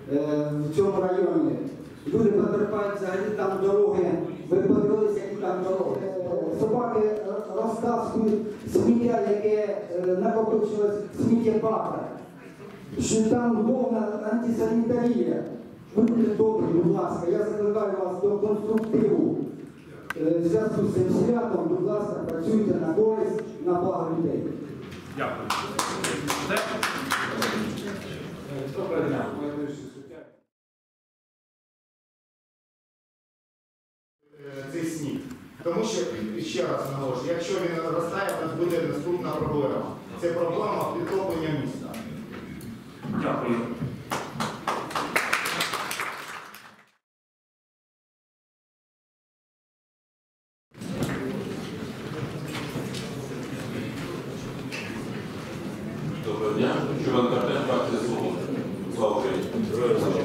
в цьому районі. Люди потерпають взагалі там дороги. Ви подивилися, які там дороги. Собаки розтаскують сміття, яке накопичилось сміттєбака. Що там повна антисанітарія. Будьте добрі, будь ласка, я закликаю вас до конструктиву. В зв'язку з цим святом, будь ласка, працюйте на користь, на благо людей. Дякую. Цей сніг. Тому що, ще раз наголошую, якщо він розтає, у нас буде наступна проблема. Це проблема підтоплення міста. Дякую. Доброго дня. Чувак Картен, фракція «Свобода». Слава Україні.